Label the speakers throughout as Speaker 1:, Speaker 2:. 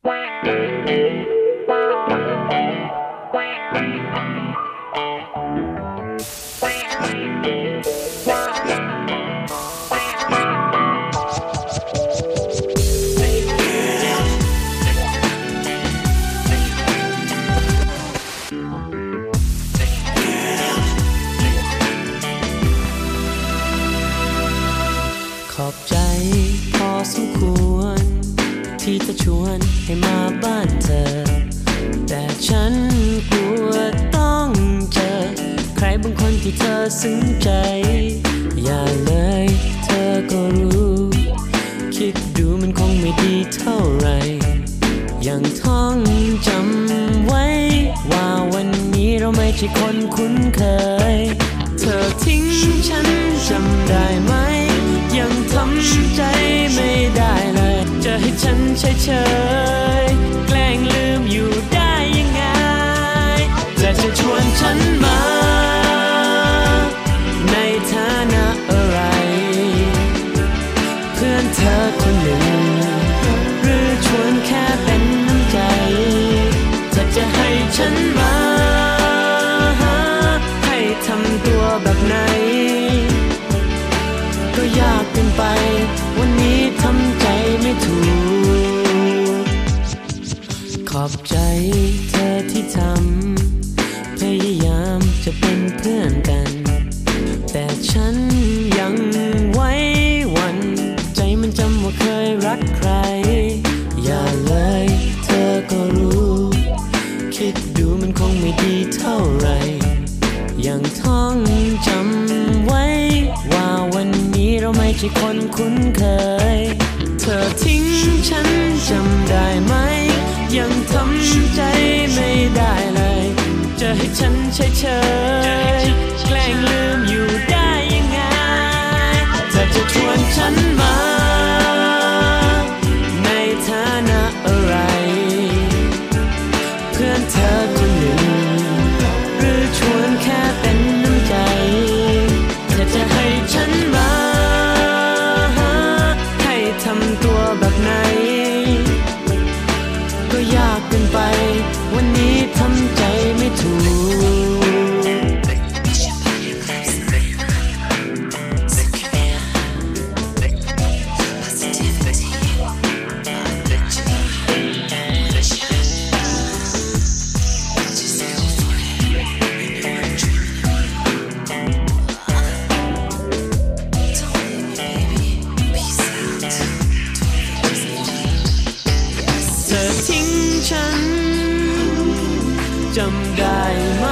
Speaker 1: ขอบใจพอสมควรที่จะชวนให้มาบ้านเธอแต่ฉันกลัวต้องเจอใครบางคนที่เธอซึ้งใจอย่าเลยเธอก็รู้คิดดูมันคงไม่ดีเท่าไหร่ยังท่องจำไว้ว่าวันนี้เราไม่ใช่คนคุ้นเคยเธอทิ้งฉันจำได้ไหมยังทำใจไม่ได้เลยจะให้ฉันเฉยๆแกล้งลืมอยู่ได้ยังไงและจะชวนฉันมาในฐานะอะไรเพื่อนเธอคนหนึ่งหรือชวนแค่เป็นน้ำใจถ้าจะให้ฉันมาให้ทำตัวแบบไหนก็ยากเกินไปวันนี้ทำใจไม่ถูกขอบใจเธอที่ทำพยายามจะเป็นเพื่อนกันแต่ฉันยังไว้วันใจมันจำว่าเคยรักใครอย่าเลยเธอก็รู้คิดดูมันคงไม่ดีเท่าไหร่ยังท่องจำไว้ว่าวันนี้เราไม่ใช่คนคุ้นเคยเธอทิ้งฉันจำได้ไหมยังทำใจไม่ได้เลยจะให้ฉันเฉยๆแกล้งลืมอยู่ได้ยังไงเธอจะชวนฉันมาในฐานะอะไรเพื่อนเธอคนหนึ่งหรือชวนแค่เป็นน้ำใจถ้าจะให้ฉันมาให้ทำตัวแบบไหนก็ยากเกินไปวันนี้ทำใจไม่ถูกจำได้ไหม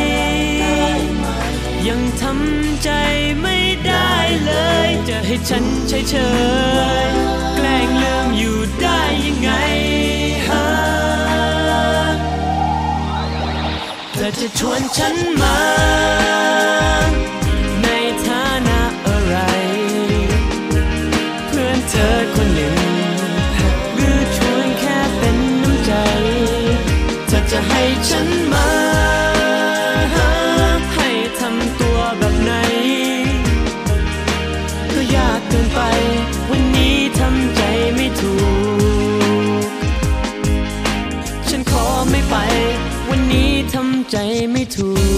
Speaker 1: ยังทำใจไม่ได้เลยจะให้ฉันเฉยๆแกล้งลืมอยู่ได้ยังไงเธอจะชวนฉันมาในฐานะอะไรเพื่อนเธอคนหนึ่งหรือชวนแค่เป็นน้ำใจถ้าจะให้ฉันมาให้ทำตัวแบบไหนก็ยากเกินไปวันนี้ทำใจไม่ถูกฉันขอไม่ไปวันนี้ทำใจไม่ถูก